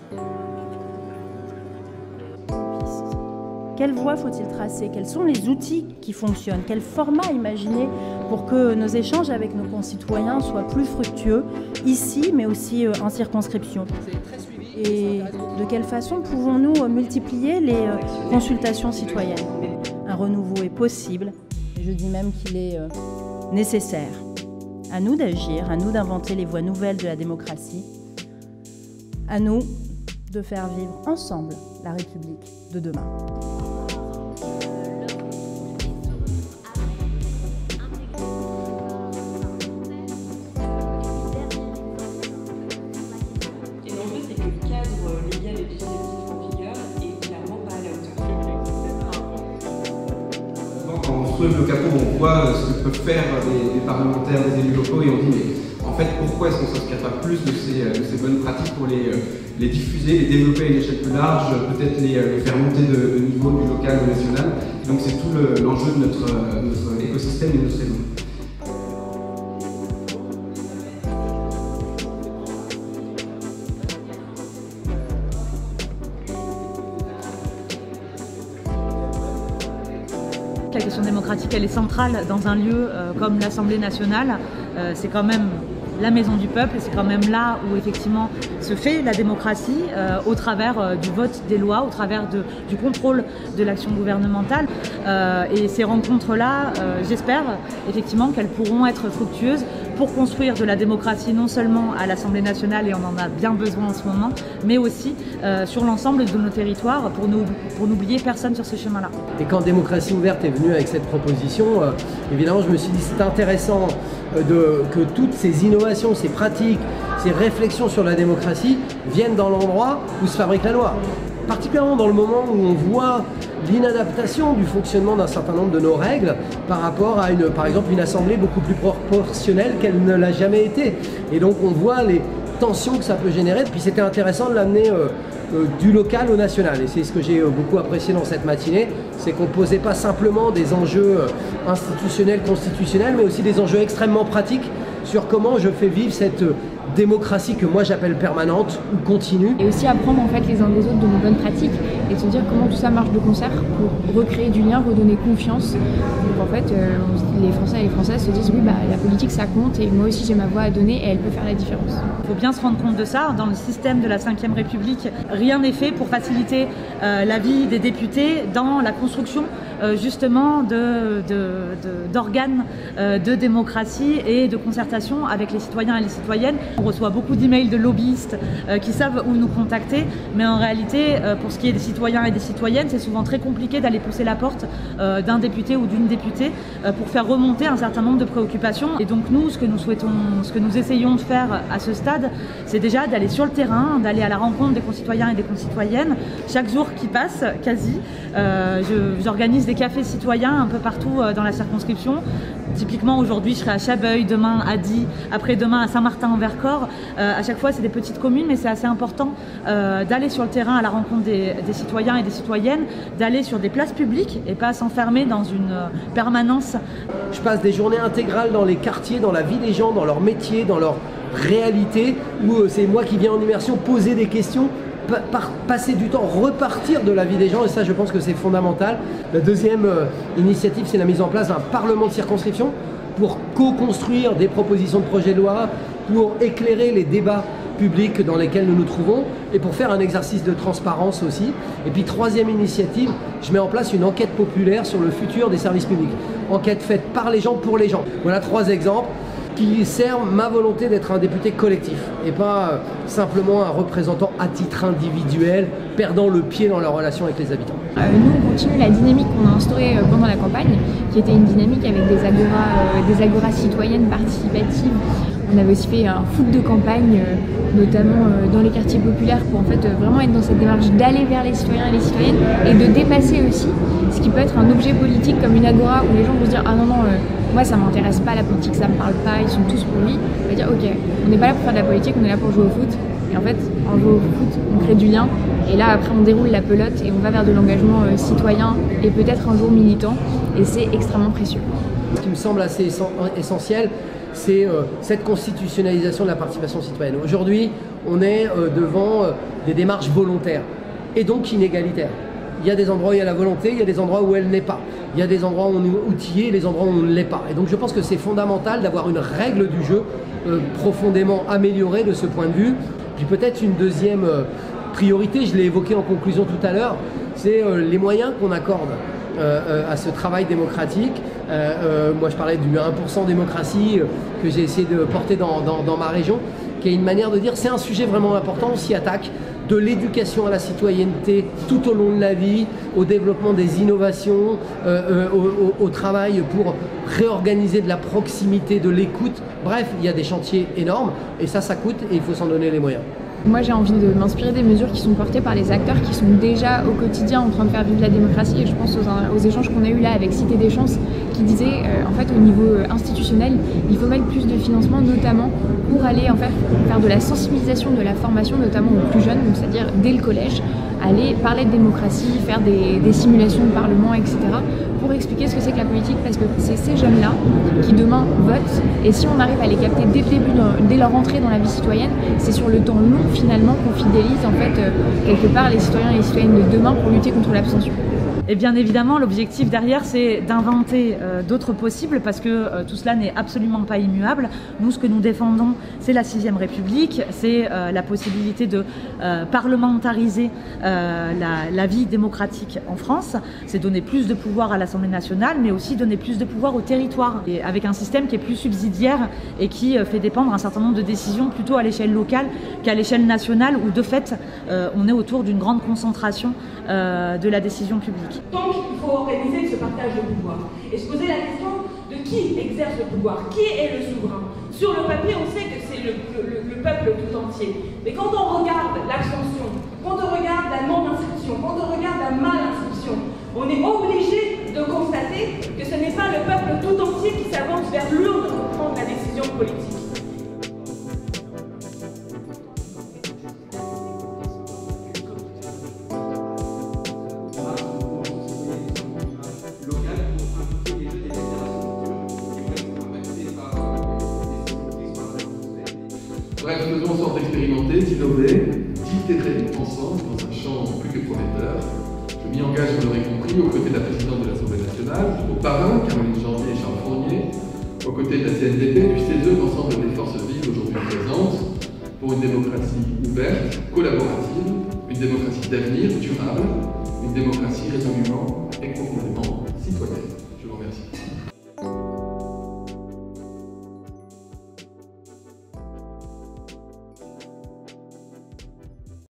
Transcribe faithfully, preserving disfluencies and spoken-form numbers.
Quelle voie faut-il tracer? Quels sont les outils qui fonctionnent? Quel format imaginer pour que nos échanges avec nos concitoyens soient plus fructueux, ici, mais aussi en circonscription? Et de quelle façon pouvons-nous multiplier les consultations citoyennes? Un renouveau est possible, et je dis même qu'il est nécessaire. À nous d'agir, à nous d'inventer les voies nouvelles de la démocratie, à nous de faire vivre ensemble la République de demain. Et l'enjeu, c'est que le cadre légal et législatif en vigueur est clairement pas à la hauteur. Quand on creuse le capot, on voit ce que peuvent faire des, des parlementaires, des élus locaux, et on dit mais en fait pourquoi est-ce qu'on ne s'inspire pas plus de ces, de ces bonnes pratiques pour les, les diffuser, les développer à une échelle plus large, peut-être les, les faire monter de, de niveau du local au national. Et donc c'est tout l'enjeu le, de notre, notre écosystème et de notre réseau. La question démocratique, elle est centrale dans un lieu euh, comme l'Assemblée nationale. Euh, c'est quand même la maison du peuple et c'est quand même là où effectivement se fait la démocratie euh, au travers euh, du vote des lois, au travers de, du contrôle de l'action gouvernementale. Euh, et ces rencontres-là, euh, j'espère effectivement qu'elles pourront être fructueuses pour construire de la démocratie non seulement à l'Assemblée nationale, et on en a bien besoin en ce moment, mais aussi euh, sur l'ensemble de nos territoires pour nous, pour n'oublier personne sur ce chemin-là. Et quand Démocratie Ouverte est venue avec cette proposition, euh, évidemment je me suis dit c'est intéressant euh, de, que toutes ces innovations, ces pratiques, ces réflexions sur la démocratie viennent dans l'endroit où se fabrique la loi. Particulièrement dans le moment où on voit l'inadaptation du fonctionnement d'un certain nombre de nos règles par rapport à, une, par exemple, une assemblée beaucoup plus proportionnelle qu'elle ne l'a jamais été. Et donc on voit les tensions que ça peut générer. Puis c'était intéressant de l'amener euh, euh, du local au national. Et c'est ce que j'ai euh, beaucoup apprécié dans cette matinée, c'est qu'on ne posait pas simplement des enjeux euh, institutionnels, constitutionnels, mais aussi des enjeux extrêmement pratiques sur comment je fais vivre cette euh, démocratie que moi j'appelle permanente ou continue. Et aussi apprendre en fait les uns des autres de nos bonnes pratiques et de se dire comment tout ça marche de concert pour recréer du lien, redonner confiance. Donc en fait, euh, les Français et les Françaises se disent oui bah la politique ça compte et moi aussi j'ai ma voix à donner et elle peut faire la différence. Il faut bien se rendre compte de ça. Dans le système de la cinquième République, rien n'est fait pour faciliter euh, la vie des députés dans la construction euh, justement de, de, de, d'organes euh, de démocratie et de concertation avec les citoyens et les citoyennes. On reçoit beaucoup d'emails de lobbyistes euh, qui savent où nous contacter, mais en réalité, euh, pour ce qui est des citoyens et des citoyennes, c'est souvent très compliqué d'aller pousser la porte euh, d'un député ou d'une députée euh, pour faire remonter un certain nombre de préoccupations. Et donc nous, ce que nous souhaitons, ce que nous essayons de faire à ce stade, c'est déjà d'aller sur le terrain, d'aller à la rencontre des concitoyens et des concitoyennes. Chaque jour qui passe, quasi, euh, je, j'organise des cafés citoyens un peu partout euh, dans la circonscription. Typiquement, aujourd'hui, je serai à Chabeuil, demain à Die, après-demain à Saint-Martin-en-Vercors. Euh, à chaque fois, c'est des petites communes, mais c'est assez important euh, d'aller sur le terrain à la rencontre des, des citoyens et des citoyennes, d'aller sur des places publiques et pas s'enfermer dans une euh, permanence. Je passe des journées intégrales dans les quartiers, dans la vie des gens, dans leur métier, dans leur réalité, où euh, c'est moi qui viens en immersion poser des questions, pa par, passer du temps, repartir de la vie des gens, et ça je pense que c'est fondamental. La deuxième euh, initiative, c'est la mise en place d'un parlement de circonscription pour co-construire des propositions de projets de loi, pour éclairer les débats publics dans lesquels nous nous trouvons et pour faire un exercice de transparence aussi. Et puis troisième initiative, je mets en place une enquête populaire sur le futur des services publics. Enquête faite par les gens, pour les gens. Voilà trois exemples qui servent ma volonté d'être un député collectif et pas euh, simplement un représentant à titre individuel perdant le pied dans leur relation avec les habitants. Euh, nous on continue la dynamique qu'on a instaurée euh, pendant la campagne, qui était une dynamique avec des agoras, euh, des agoras citoyennes participatives. On avait aussi fait un foot de campagne, euh, notamment euh, dans les quartiers populaires, pour en fait euh, vraiment être dans cette démarche d'aller vers les citoyens et les citoyennes et de dépasser aussi ce qui peut être un objet politique comme une agora où les gens vont se dire ah non non euh, moi ça m'intéresse pas la politique, ça me parle pas, ils sont tous pour lui. On va dire ok, on n'est pas là pour faire de la politique, on est là pour jouer au foot. Et en fait, en jouant au foot, on crée du lien. Et là après on déroule la pelote et on va vers de l'engagement euh, citoyen et peut-être un jour militant. Et c'est extrêmement précieux. Ce qui me semble assez essentiel, c'est euh, cette constitutionnalisation de la participation citoyenne. Aujourd'hui, on est euh, devant euh, des démarches volontaires et donc inégalitaires. Il y a des endroits où il y a la volonté, il y a des endroits où elle n'est pas. Il y a des endroits où on est outillé et des endroits où on ne l'est pas. Et donc je pense que c'est fondamental d'avoir une règle du jeu euh, profondément améliorée de ce point de vue. Puis peut-être une deuxième euh, priorité, je l'ai évoqué en conclusion tout à l'heure, c'est euh, les moyens qu'on accorde euh, euh, à ce travail démocratique. Euh, euh, moi je parlais du un pour cent démocratie euh, que j'ai essayé de porter dans, dans, dans ma région, qui est une manière de dire c'est un sujet vraiment important, on s'y attaque. De l'éducation à la citoyenneté tout au long de la vie, au développement des innovations, euh, euh, au, au, au travail pour réorganiser de la proximité, de l'écoute. Bref, il y a des chantiers énormes et ça, ça coûte et il faut s'en donner les moyens. Moi, j'ai envie de m'inspirer des mesures qui sont portées par les acteurs qui sont déjà au quotidien en train de faire vivre la démocratie. Et je pense aux, aux échanges qu'on a eu là avec Cité des Chances qui disaient, euh, en fait, au niveau institutionnel, il faut mettre plus de financement, notamment pour aller en fait, faire de la sensibilisation, de la formation, notamment aux plus jeunes, c'est-à-dire dès le collège, aller parler de démocratie, faire des, des simulations de parlement, et cetera, pour expliquer ce que c'est que la politique, parce que c'est ces jeunes-là qui demain votent, et si on arrive à les capter dès le début, dès leur entrée dans la vie citoyenne, c'est sur le temps long finalement qu'on fidélise en fait euh, quelque part les citoyens et les citoyennes de demain pour lutter contre l'abstention. Et bien évidemment, l'objectif derrière, c'est d'inventer euh, d'autres possibles parce que euh, tout cela n'est absolument pas immuable. Nous, ce que nous défendons, c'est la sixième République, c'est euh, la possibilité de euh, parlementariser euh, la, la vie démocratique en France, c'est donner plus de pouvoir à l'Assemblée nationale, mais aussi donner plus de pouvoir au territoire, et avec un système qui est plus subsidiaire et qui euh, fait dépendre un certain nombre de décisions plutôt à l'échelle locale qu'à l'échelle nationale, où de fait, euh, on est autour d'une grande concentration euh, de la décision publique. Donc il faut organiser ce partage de pouvoir et se poser la question de qui exerce le pouvoir, qui est le souverain. Sur le papier, on sait que c'est le, le, le peuple tout entier. Mais quand on regarde l'abstention, quand on regarde la non-inscription, quand on regarde la mal-inscription, on est obligé de constater que ce n'est pas le peuple tout entier qui s'avance vers l'urne pour prendre la décision politique. Bref, faisons en sorte d'expérimenter, d'innover, d'itérer ensemble dans un champ plus que prometteur. Je m'y engage, vous l'aurez compris, aux côtés de la présidente de l'Assemblée nationale, au parrain, Caroline Janvier et Charles Fournier, aux côtés de la C N D P, du C E S E, l'ensemble des forces vives aujourd'hui présentes, pour une démocratie ouverte, collaborative, une démocratie d'avenir, durable, une démocratie résolument et profondément citoyenne. Je vous remercie.